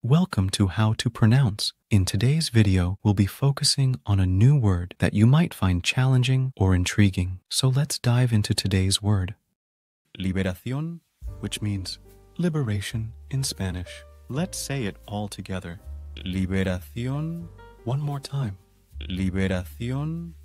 Welcome to How to Pronounce. In today's video, we'll be focusing on a new word that you might find challenging or intriguing. So let's dive into today's word. Liberación, which means liberation in Spanish. Let's say it all together. Liberación. One more time. Liberación.